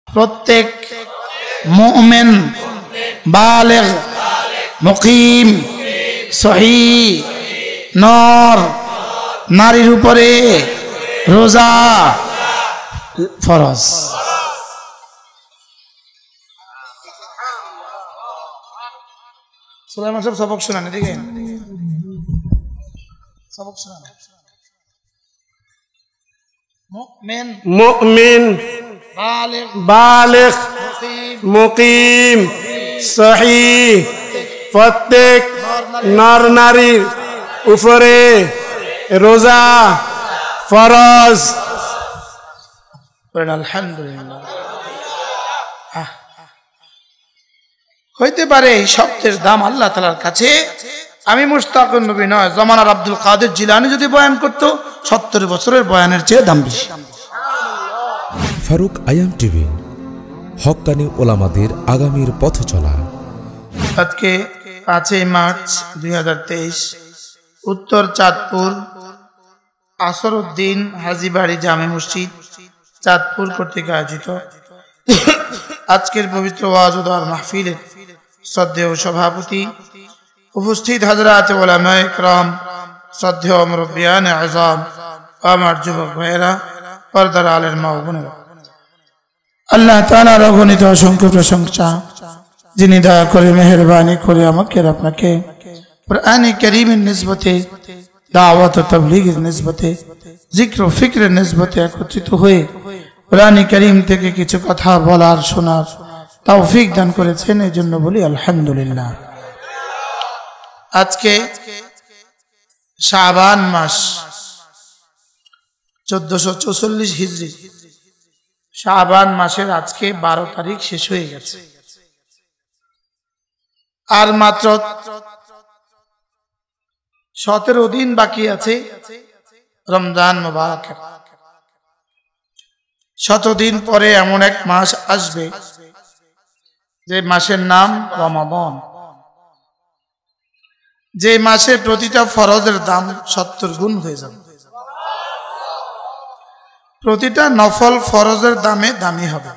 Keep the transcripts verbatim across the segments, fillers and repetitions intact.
প্রত্যেক মুমিন বালিগ মুকিম সহিহ নর নারীর উপরে রোজা ফরজ। সুলাইমান সাহেব সবক শোনান, এদিকে সবক শোনান। মুমিন মুমিন বালিগ বালিগ মুকিম সহিহ প্রত্যেক নর নারীর উপরে রোজা ফরজ। আলহামদুলিল্লাহ। হইতে পারে এই শব্দের দাম আল্লাহ তাআলার কাছে, আমি মুশতাকুন নবী নয়, জমানার আব্দুল কাদের জিলানী যদি বয়ান করতো সত্তর বছরের বয়ানের চেয়ে দাম বেশি। ফারুক আয়াম টিভি, হক্কানি ওলামাদের আগামীর পথ চলা। আজকে পাঁচই মার্চ দুই হাজার তেইশ, উত্তর চাঁদপুর আসরউদ্দিন হাজীবাড়ি জামে মসজিদ চাঁদপুর কর্তৃক আয়োজিত আজকের পবিত্র ওয়াজ ও দোয়ার মাহফিলের শ্রদ্ধেয় সভাপতি, উপস্থিত হযরত উলামায়ে কেরাম, শ্রদ্ধেয় মুরব্বিয়ানে আযম, আমার যুবক ভাইয়েরা, পর্দার আলের মা ও বোনেরা, আল্লাহ তাআলার অগণিত অসংখ্য প্রশংসা, যিনি দয়া করে মেহেরবানি করে আমাকে আপনাকে কুরআনে কারীমের নিসবতে, দাওয়াত ও তাবলীগের নিসবতে, জিক্র ও ফিকরের নিসবতে একত্রিত হয়ে কুরআনে কারীম থেকে কিছু কথা বলার শোনার তৌফিক দান করেছেন, এই জন্য বলি আলহামদুলিল্লাহ। আজকে শাবান মাস চোদ্দশো চৌচল্লিশ হিজরি, শাবান মাসের আজকে বারো তারিখ শেষ হয়ে গেছে, আর মাত্র সতেরো দিন বাকি আছে রমজান মুবারকের। শতদিন পরে এমন এক মাস আসবে যে মাসের নাম রমাদান, যে মাসে প্রতিটা ফরজের দাম সত্তর গুণ হয়ে যাবে, প্রতিটা নফল ফরজের দামে দামি হবে।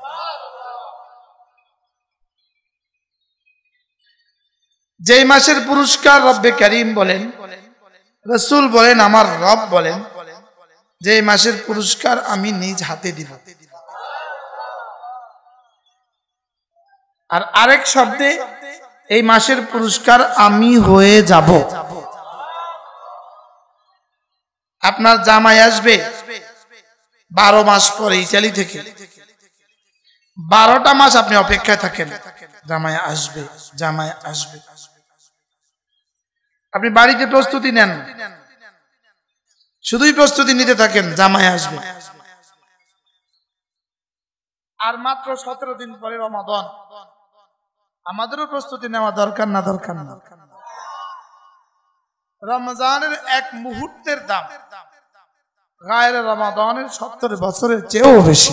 যে মাসের পুরস্কার রব্বে কারীম বলেন, রাসূল বলেন, আমার রব বলেন, যে মাসের পুরস্কার আমি নিজ হাতে দিব। আর আরেক শব্দে এই মাসের পুরস্কার আমি হয়ে যাব। আপনার জামাই আসবে বারো মাস পরে ইতালি থেকে, বারোটা মাস আপনি অপেক্ষায় থাকেন, জামাই আসবে, জামাই আসবে। আপনি বাড়িতে প্রস্তুতি নেন, শুধুই প্রস্তুতি নিতে থাকেন, জামাই আসবে। আর মাত্র সতেরো দিন পরে রমাদান, আমাদেরও প্রস্তুতি নেওয়া দরকার না দরকার না? রমজানের এক মুহূর্তের দাম গায়রে রমাদানের সত্তর বছরের চেয়েও বেশি।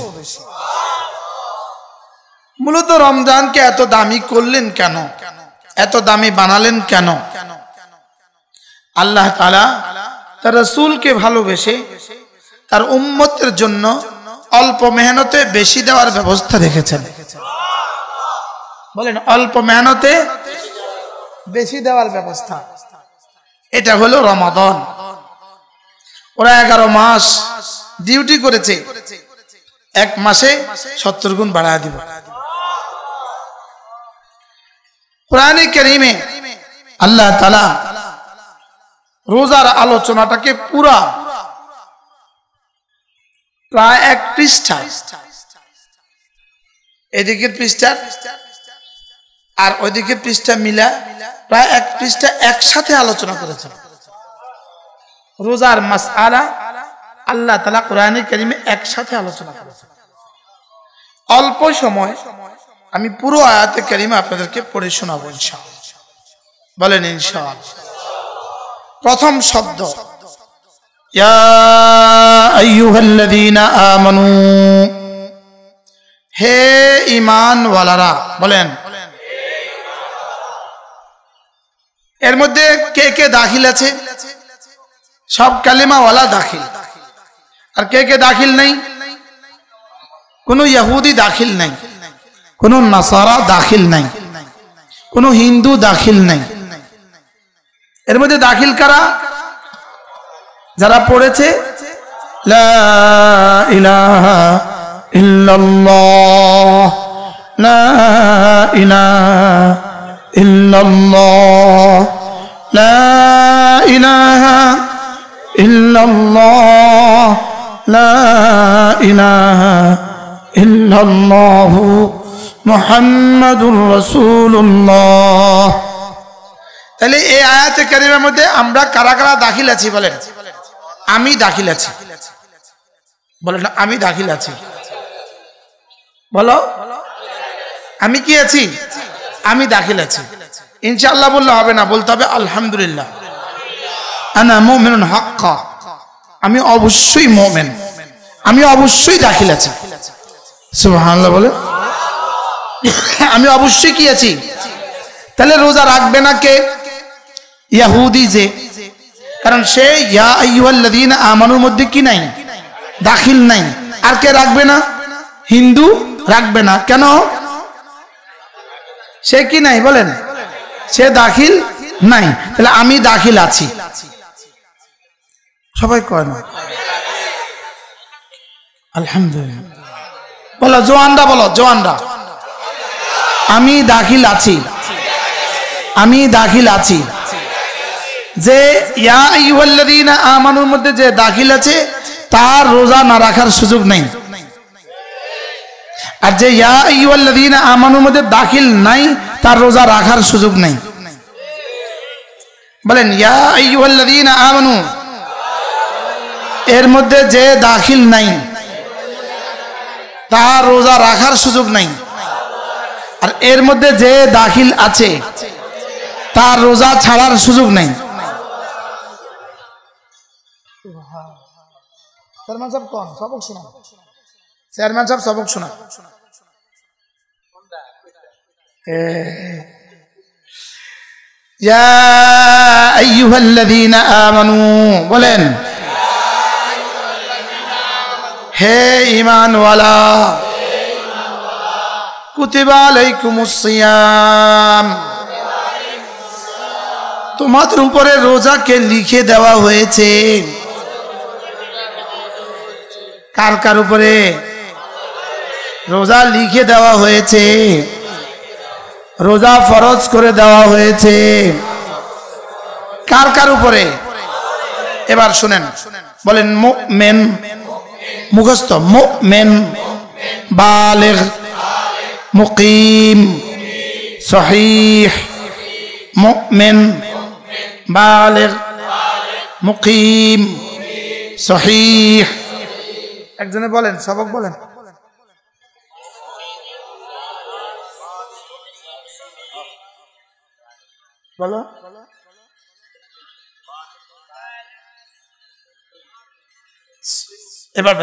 মূলত রমজানকে এত দামি করলেন কেন, এত দামি বানালেন কেন? আল্লাহ তাআলা তার রাসূলকে ভালোবেসে তার উম্মতের জন্য অল্প মেহনতে বেশি দেওয়ার ব্যবস্থা রেখেছেন। বলেন, অল্প মেহনতে বেশি দেওয়ার ব্যবস্থা, এটা হলো রমাদান। ওরা এগারো মাস ডিউটি করেছে, এক মাসে সত্তর গুণ বাড়ায় দিব। কোরআনে কারীমে আল্লাহ তাআলা রোজার আলোচনাটাকে পুরা প্রায় এক পৃষ্ঠা, এদিকের পৃষ্ঠা আর ওইদিকের পৃষ্ঠা মিলা প্রায় এক পৃষ্ঠা একসাথে আলোচনা করেছে। রোজার মাসআলা আল্লাহ তাআলা কোরআনে কারীমে একসাথে আলোচনা করেছে। অল্প সময় আমি পুরো আয়াতে কারীমা আপনাদেরকে পড়ে শোনাবো ইনশাআল্লাহ। বলেন ইনশাআল্লাহ। প্রথম শব্দ, ইয়া আইয়ুহাল্লাযীনা আমানু, হে ঈমানওয়ালারা। বলেন, এর মধ্যে কে কে দাখিল আছে? সব কালিমাওয়ালা দাখিল। আর কে কে দাখিল নেই? কোনো ইহুদি দাখিল নাই, কোনো নাসারা দাখিল নাই, কোনো হিন্দু দাখিল নাই। এর মধ্যে দাখিল কারা? যারা পড়েছে লা ইলাহা ইল্লাল্লাহ, লা ইলাহা ইল্লাল্লাহ, লা ইলাহা ইল্লাল্লাহ, লা ইলাহা ইল্লাল্লাহু মুহাম্মাদুর রাসূলুল্লাহ। তাহলে এই আয়াতে কারিমের মধ্যে আমরা কারা কারা দাখিল আছি বলেন? আমি দাখিল আছি, বলেন আমি দাখিল আছি, বলো আমি কি আছি? আমি দাখিল আছি। ইনশাআল্লাহ বললে হবে না, বলতে হবে আলহামদুলিল্লাহ। আনা মুমিনুন হাক্কা, আমি অবশ্যই মুমিন, আমি অবশ্যই দাখিল আছি। সুবহানাল্লাহ বলে, আমি অবশ্যই কি আছি। তাহলে রোজা রাখবে না কে? ইহুদি যে, কারণ সে ইয়া আইয়ুহাল্লাযীনা আমানুর মধ্যে কি নাই? দাখিল নাই। আর কে রাখবে না? হিন্দু রাখবে না। কেন? সে কি নাই বলেন? সে দাখিল নাই। তাহলে আমি দাখিল আছি। সবাই কয় না আলহামদুলিল্লাহ। বলো জওয়ানরা, বলো জওয়ানরা, আমি দাখিল আছি, আমি দাখিল আছি। যে ইয়া আইয়ুহাল্লাযীনা আমানুর মধ্যে যে দাখিল আছে তার রোজা না রাখার সুযোগ নেই। আর যে ইয়া আইয়ুহাল্লাযীনা আমানুর মধ্যে দাখিল নাই তার রোজা রাখার সুযোগ নেই। বলেন ইয়া আইয়ুহাল্লাযীনা আমানু, এর মধ্যে যে দাখিল নাই তার রোজা রাখার সুযোগ নাই। আর এর মধ্যে যে দাখিল আছে তার রোজা ছাড়ার সুযোগ নেই। চেয়ারম্যান সাহেব কোন সবক শোনা, চেয়ারম্যান সাহেব সবক শোনা। ইয়া আইয়ুহাল্লাযীনা আমানু, বলেন হে ঈমানওয়ালা, কুতিবা আলাইকুমুস সিয়াম, তোমাদের উপরে রোজাকে লিখে দেওয়া হয়েছে। কার কার উপরে রোজা লিখে দেওয়া হয়েছে? রোজা ফরজ করে দেওয়া হয়েছে। কার কার উপরে? এবার শুনেন, বলেন মুমিন, মুখস্থ, মুমিন, বালিগ, মুকিম, সহিহ, মুমিন, বালিগ, মুকিম, সহিহ। একজনে বলেন, সবক বলেন। বলো এবার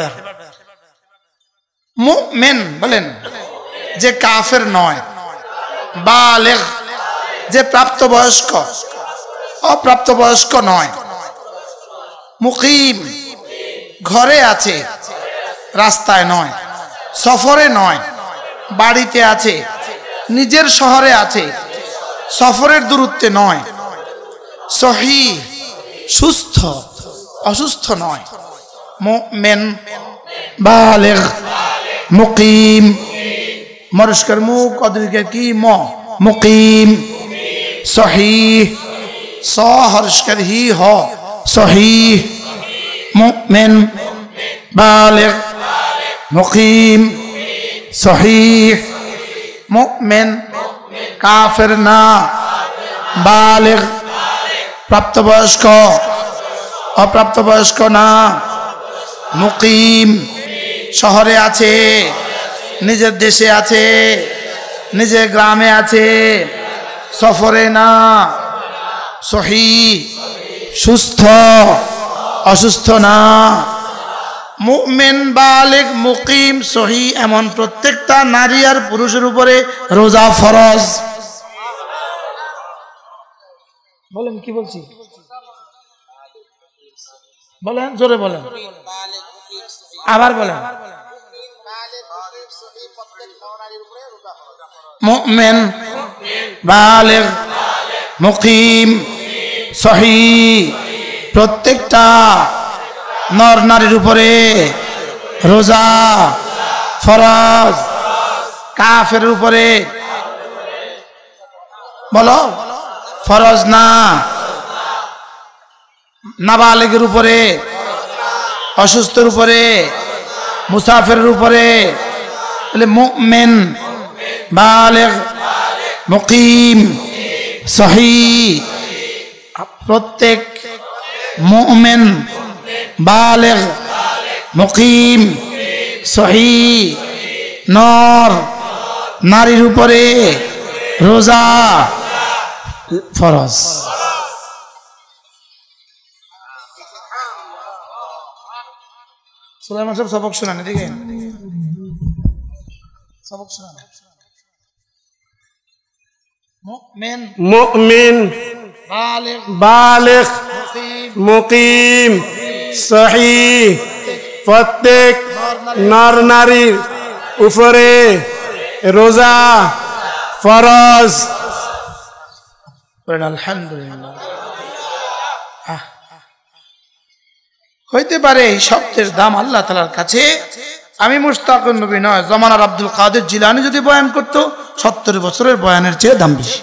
মুমিন বলেন যে কাফের নয়, বালিগ যে প্রাপ্তবয়স্ক, অপ্রাপ্তবয়স্ক নয়, মুকিম ঘরে আছে, রাস্তায় নয়, সফরে নয়, বাড়িতে আছে, নিজের শহরে আছে, সফরের দূরত্বে নয়, সহিহ সুস্থ, অসুস্থ নয়, মুমিন, বালিগ, মুকিম, মরস্কর মুখ অদ্রিকের কি ম, মুকিম, সহিহ স হর্ষকর হি হ, সহিহ, মুমিন, বালিগ, মুকিম, সহিহ, মুমিন, কাফের না, বালিগ প্রাপ্তবয়স্ক, অপ্রাপ্তবয়স্ক না, মুকিম শহরে আছে, নিজের দেশে আছে, নিজের গ্রামে আছে, সফরে না, সহিহ সুস্থ, অসুস্থ না, মুমিন, বালিগ, মুকিম, সহিহ এমন প্রত্যেকটা নারী আর পুরুষের উপরে রোজা ফরজ। বলেন কি বলছি, বলেন জোরে বলেন, আবার বলেন। মুমিন বালিগ মুকিম সহিহ প্রত্যেকটা নর নারীর উপরে রোজা ফরজ কাফের উপরে বলো ফরজ না নাবালিগের উপরে অসুস্থের উপরে মুসাফিরের উপরে বলে মুমিন বালিগ মুকিম সহিহ প্রত্যেক মুমিন বালিগ মুকিম সহিহ নর নারীর উপরে রোজা ফরজ সুলাইমান সাহেব সবক শোনান এদিকে সবক শোনান মুমিন মুমিন বালিগ বালিগ মুকিম সহিহ প্রত্যেক নর নারীর উপরে রোজা ফরজ আলহামদুলিল্লাহ হইতে পারে এই শব্দের দাম আল্লাহ তাআলার কাছে আমি মুশতাকুন নবী নয় জামানার আব্দুল কাদের জিলানী যদি বয়ান করত সত্তর বছরের বয়ানের চেয়ে দাম বেশি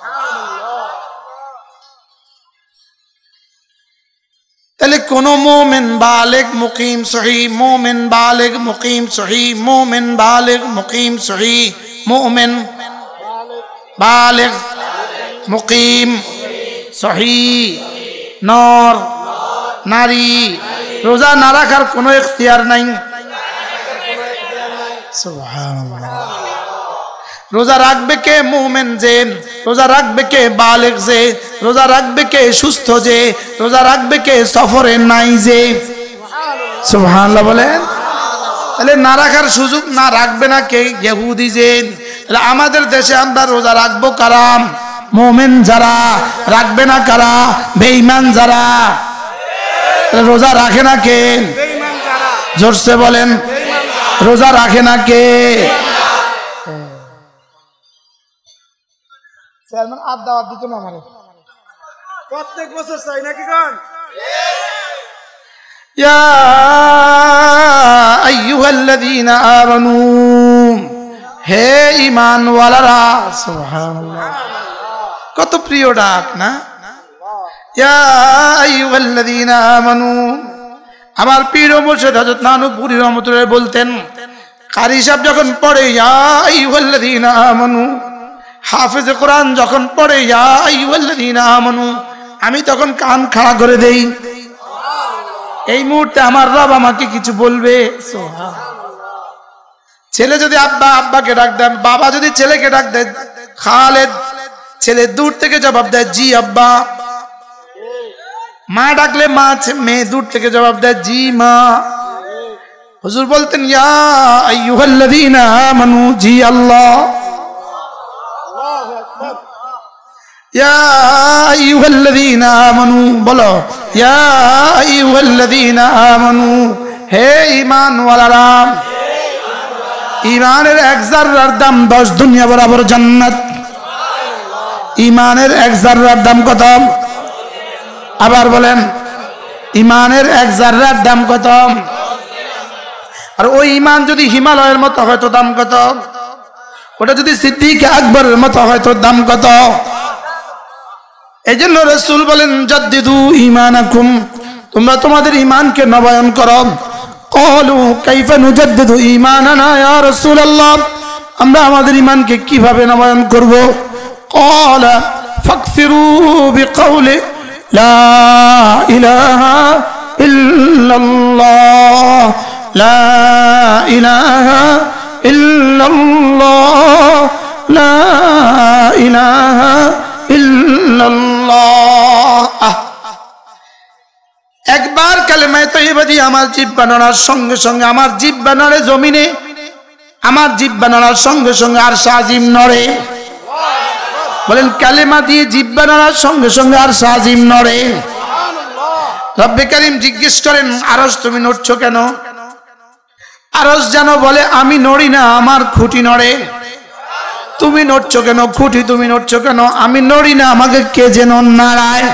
তাহলে কোন মুমিন বালিগ মুকিম সহিহ মুমিন বালিগ মুকিম সহিহ মুমিন বালিগ মুকিম সহিহ মুমিন বালিগ মুকিম সহিহ নর নারী রোজা না রাখার কোনো ইখতিয়ার নাই সুবহানাল্লাহ রোজা রাখবে কে মুমিন যে রোজা রাখবে কে বালিগ যে রোজা রাখবে কে সুস্থ যে রোজা রাখবে কে সফরে নাই যে সুবহানাল্লাহ বলেন তাহলে না রাখার সুযোগ না রাখবে না কে ইহুদি যে তাহলে আমাদের দেশে আমরা রোজা রাখবো কারা মুমিন যারা রাখবে না কারা বেঈমান যারা রোজা রাখে না কে জোরসে বলেন রোজা রাখে না কে চেয়ারম্যান আর দাওয়াত দিত না আমারে প্রত্যেক বছর চাই নাকি গান ইয়া আইয়ুহাল্লাযীনা আমানু হে ঈমানওয়ালারা সুবহানাল্লাহ কত প্রিয় ডাক না ইয়া আইয়ুহাল্লাযীনা আমানু আমার পীর মুর্শিদ হযরত নানুপুরী রহমাতুল্লাহ বলতেন কারি সাহেব যখন পড়ে ইয়া আইয়ুহাল্লাযীনা আমানু হাফেজ কোরআন যখন পড়ে ইয়া আইয়ুহাল্লাযীনা আমানু আমি তখন কান খাড়া করে দেই এই মুহূর্তে আমার রব আমাকে কিছু বলবে ছেলে যদি আব্বা আব্বাকে ডাক দেয় বাবা যদি ছেলেকে ডাক দেয় খালেদ ছেলে দূর থেকে জবাব দেয় জি আব্বা মা ডাকলে মা মেয়ে দূর থেকে জবাব দেয় জি মা হুজুর বলতেন ইয়া আইয়ুহাল্লাযীনা আমানু জি আল্লাহ ইয়া আইয়ুহাল্লাযীনা আমানু বলো ইয়া আইয়ুহাল্লাযীনা আমানু হে ঈমানওয়ালারা ঈমানের এক যাররার দাম দশ দুনিয়া বরাবর জান্নাত ঈমানের এক যাররার দাম কত আবার বলেন ঈমানের এক যাররার দাম কত আর ওই ঈমান যদি হিমালয়ের মতো হয় তো দাম কত ওটা যদি সিদ্দিক আকবরের মতো হয় তো দাম কত এইজন্য রাসূল বলেন জাদ্দিদু ঈমানাকুম তোমরা তোমাদের ঈমানকে নবায়ন করো ক্বালু কাইফা নুজাদ্দিদু ঈমানানা ইয়া রাসূলুল্লাহ আমরা আমাদের ঈমানকে কিভাবে নবায়ন করব ক্বালা ফাকসিরু বিকাউলি লা ইলাহা ইল্লাল্লাহ লা ইলাহা ইল্লাল্লাহ লা ইলাহা ইল্লাল্লাহ একবার কালেমায়ে তাইয়্যিবা দিয়ে আমার জিহ্বা নড়ার সঙ্গে সঙ্গে আমার জিহ্বা নড়ে জমিনে আমার জিহ্বা নড়ার সঙ্গে সঙ্গে আরশ আজিম নড়ে বলেন কালেমা দিয়ে জিহ্বা নড়ার সঙ্গে সঙ্গে আরশ আজিম নড়ে রব্বে কারীম জিজ্ঞেস করেন আরশ তুমি নড়ছো কেন আরশ যেন বলে আমি নড়ি না, আমার খুঁটি নড়ে। তুমি নড়ছো কেন খুঁটি, তুমি নড়ছো কেন? আমি নড়ি না, আমাকে কে যেন নাড়ায়।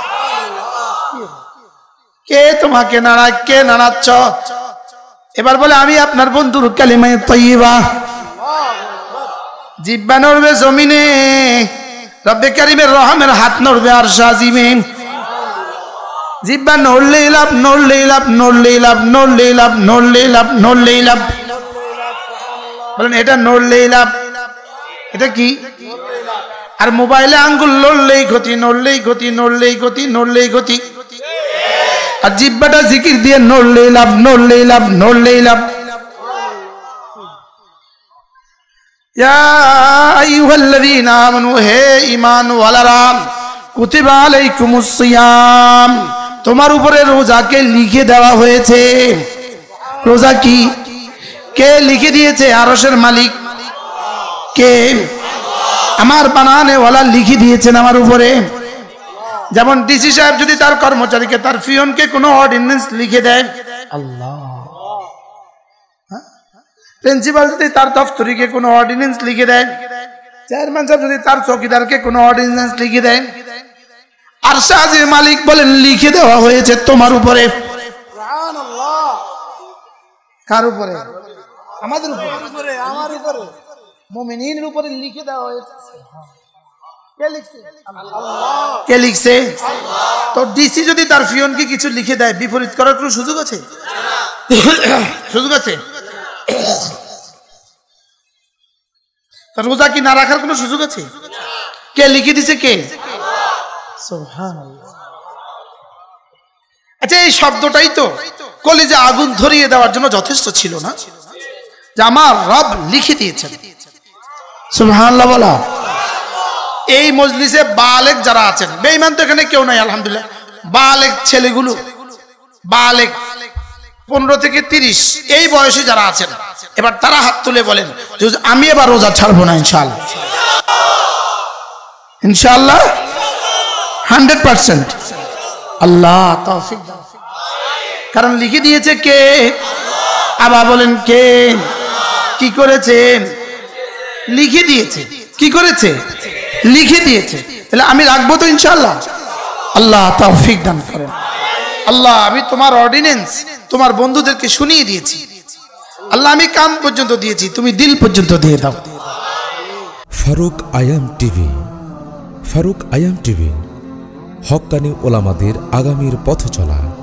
কে তোমাকে নাড়ায়? কে নাড়াচ্ছ? এবার বলে আমি আপনার বন্ধুর কালিমায়ে তাইয়্যিবা। জিহ্বা নড়বে জমিনে, রব্বে কারীমের রহমের হাত নড়বে আরশ আজিমে। জিহ্বা নড়লেই লাভ, নড়লেই লাভ, নড়লেই লাভ, নড়লেই লাভ, নড়লেই লাভ, নড়লেই লাভ। বলেন এটা নড়লেই লাভ। এটা কি? আর মোবাইলে আঙ্গুল নড়লেই ক্ষতি, নড়লেই ক্ষতি, নড়লেই ক্ষতি, নড়লেই ক্ষতি। আর জিহ্বাটা জিকির দিয়ে নড়লেই লাভ, নড়লেই লাভ, নড়লেই লাভ। ইয়া আইয়ুহাল্লাযীনা আমানু, হে ঈমান ওয়ালারা, কুতিবা আলাইকুমুস সিয়াম, তোমার উপরে রোজাকে লিখে দেওয়া হয়েছে। রোজা কি? কে লিখে দিয়েছে? আরশের মালিক কে? আমার বানানে ওয়ালা লিখে দিয়েছেন আমার উপরে। যেমন ডিসি সাহেব যদি তার কর্মচারীকে, তার পিয়নকে কোনো অর্ডিন্যান্স লিখে দেয়, আল্লাহ, প্রিন্সিপাল যদি তার দফতরিকে কোনো অর্ডিন্যান্স লিখে দেয়, চেয়ারম্যান সাহেব যদি তার চৌকিদারকে কোনো অর্ডিন্যান্স লিখে দেয়, আর সাজের মালিক বলেন লিখে দেওয়া হয়েছে তোমার উপরে। কার উপরে? আমাদের উপরে, আমার উপরে, মুমিনের উপরে লিখে দেওয়া হয়েছে। কে লিখছে? আল্লাহ। কে লিখছে? তো ডিসি যদি তার পিয়নকে কিছু লিখে দেয়, বিপরীত করার কোনো সুযোগ আছে? সুযোগ আছে? রোজা কি না রাখার কোনো সুযোগ আছে? কে লিখে দিছে? কে? সুবহানাল্লাহ। আচ্ছা, এই শব্দটাই তো কলিজে আগুন ধরিয়ে দেওয়ার জন্য যথেষ্ট ছিল না, যে আমার রব লিখে দিয়েছেন। সুবহানাল্লাহ বলা। এই মজলিসে বালেগ যারা আছেন, বেঈমান তো এখানে কেউ নাই আলহামদুলিল্লাহ, বালেগ ছেলেগুলো, বালেগ পনেরো থেকে তিরিশ এই বয়সে যারা আছেন, এবার তারা হাত তুলে বলেন যে আমি এবার রোজা ছাড়বো না ইনশাআল্লাহ। ইনশাআল্লাহ হান্ড্রেড পার্সেন্ট। আল্লাহ তৌফিক দান। কারণ লিখে দিয়েছে কে? আবার বলেন কে? কি করেছেন? লিখে দিয়েছে। কি করেছে? লিখে দিয়েছে। তাহলে আমি রাখবো তো ইনশাআল্লাহ। আল্লাহ তৌফিক দান করেন। আল্লাহ, আমি তোমার অর্ডিন্যান্স তোমার বন্ধুদেরকে শুনিয়ে দিয়েছি। আল্লাহ, আমি কান পর্যন্ত দিয়েছি, তুমি দিল পর্যন্ত দিয়ে দাও। ফারুক আয়াম টিভি। ফারুক আয়াম টিভি হক্কানি ওলামাদের আগামীর পথ চলা।